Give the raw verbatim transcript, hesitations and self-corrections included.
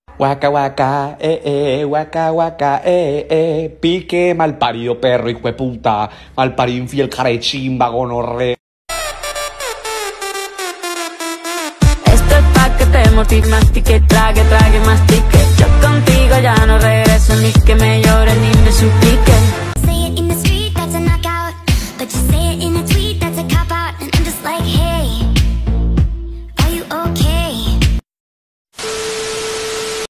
Waka waka, eh eh, waka waka, eh eh, pique malparido perro hijo de puta, malparido infiel carechimba gonorre. Esto es pa' que te motive, mastique, trague, trague, mastique. Yo contigo ya no regreso, ni que me llores ni me supliques.